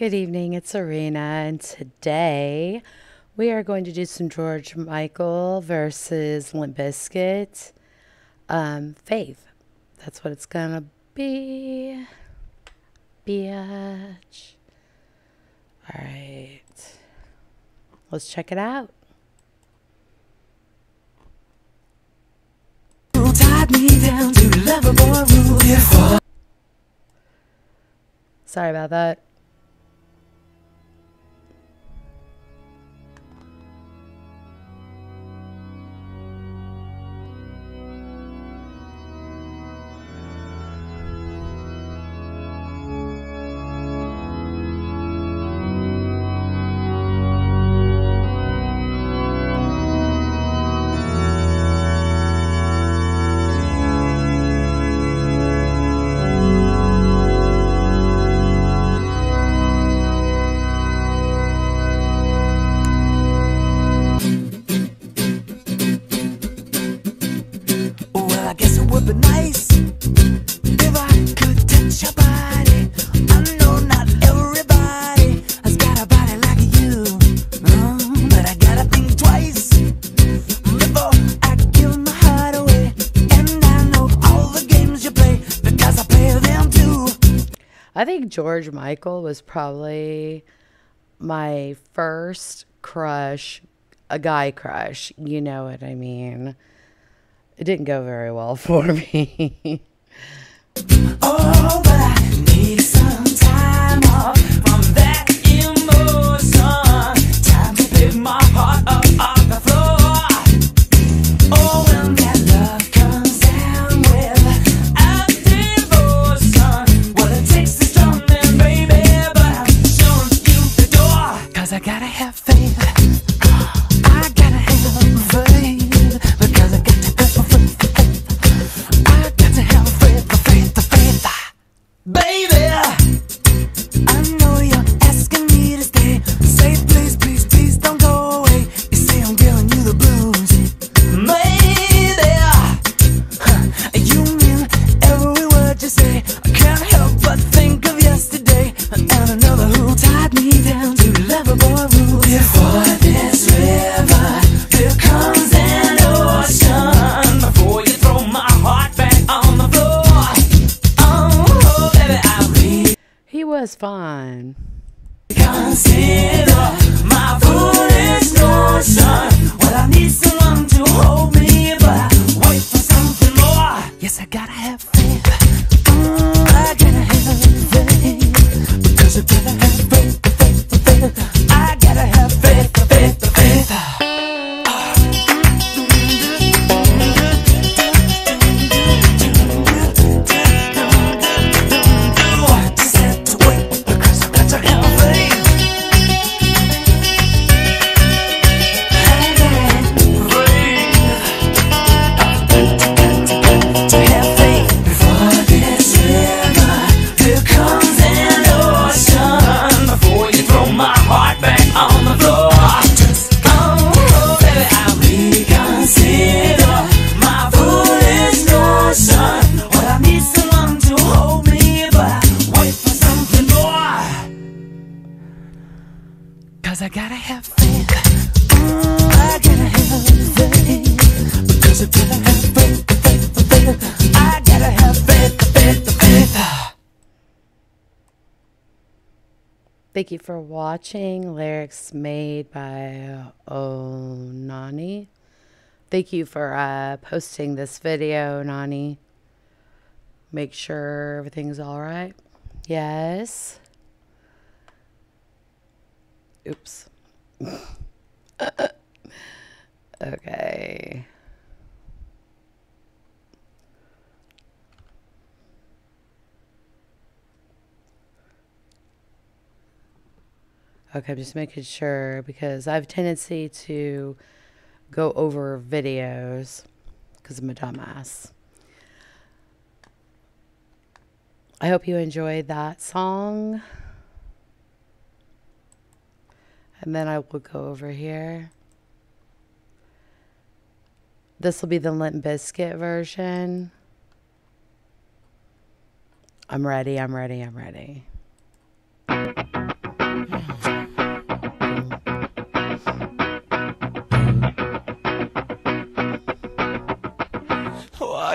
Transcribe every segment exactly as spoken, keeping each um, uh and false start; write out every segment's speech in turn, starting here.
Good evening, it's Arena, and today we are going to do some George Michael versus Limp Bizkit. Um, Faith. That's what it's gonna be. Bitch. Alright. Let's check it out. Sorry about that. I guess it would be nice if I could touch your body. I know not everybody has got a body like you, mm, but I gotta think twice before I give my heart away. And I know all the games you play because I play them too. I think George Michael was probably my first crush, a guy crush, you know what I mean. It didn't go very well for me. Oh, but I need some time off from that emotion. Time to pick my heart up off the floor. Oh, when that love comes down without devotion, well, it takes a strong man, baby, but I'm showing you the door. Cause I gotta have faith. I gotta have faith. Because I got to baby, I know you're asking me to stay. Say please, please, please don't go away. You say I'm giving you the blues. Maybe huh, you mean every word you say. I can't help but think of yesterday and another who tied me down to lovable rules. Before this river, here comes an ocean. Before you throw my heart back on the floor. He was fine. Consider my foolish notion. Well, I need someone to hold me, but I wait for something more. Yes, I gotta have faith. Mm, I gotta have faith. Because I gotta have faith, faith, faith. I gotta have faith, faith, faith. I gotta have faith. Mm, I gotta have faith. Because I gotta have faith, faith, faith. I gotta have faith, faith, faith. Thank you for watching. Lyrics made by Onani. Thank you for uh, posting this video, Nani. Make sure everything's all right. Yes. Oops. Okay. Okay, I'm just making sure because I have a tendency to go over videos because I'm a dumbass. I hope you enjoyed that song. And then I will go over here. This will be the Limp Bizkit version. I'm ready, I'm ready, I'm ready.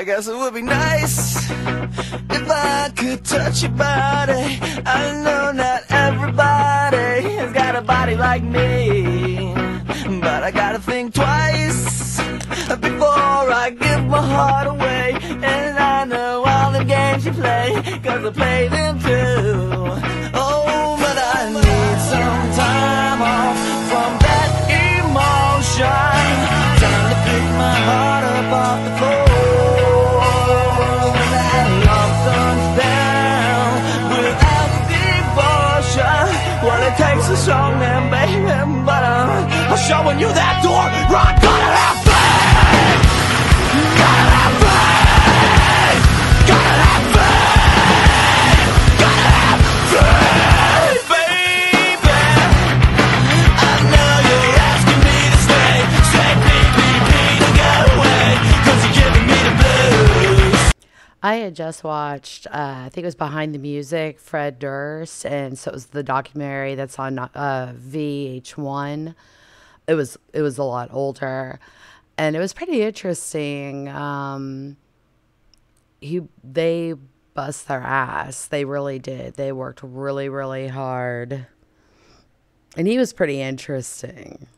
guess it would be nice if I could touch your body. I know not everybody has got a body like me, but I gotta think twice before I give my heart away. And I know all the games you play, cause I play them too. Oh, but I need some time off from that emotion. Time to pick my heart up off the floor. When that love comes down without devotion, well, it takes a strong man, baby, but I'm, I'm showing you that door. Run, gotta have faith. Gotta have faith. Gotta have faith. Gotta have faith, baby. I know you're asking me to stay. Say, please, please, please, don't go away, cause you're giving me the blues. I had just watched, uh, I think it was Behind the Music, Fred Durst, and so it was the documentary that's on uh, V H one. It was it was a lot older, and it was pretty interesting. Um, he they bust their ass. They really did. They worked really really hard, and he was pretty interesting.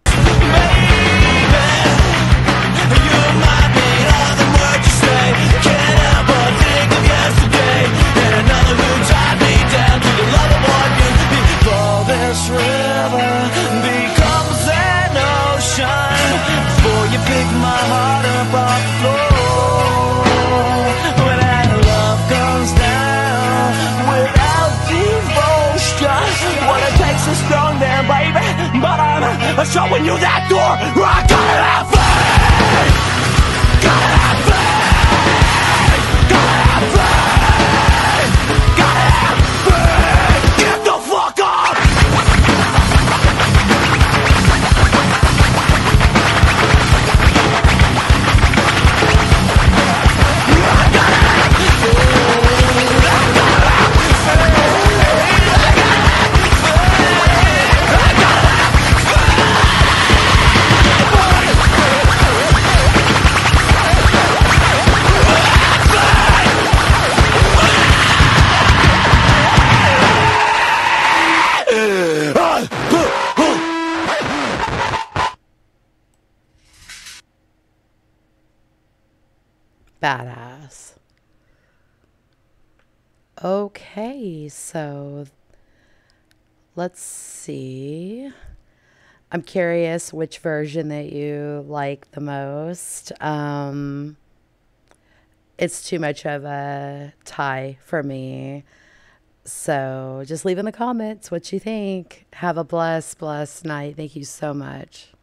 Strong there, baby, but I'm showing you that door. I gotta have faith. Gotta have faith. Gotta have faith. Gotta have faith. Get the fuck up. I gotta have faith. I gotta have Badass. Okay, so let's see. I'm curious which version that you like the most. Um, it's too much of a tie for me. So just leave in the comments what you think. Have a blessed, blessed night. Thank you so much.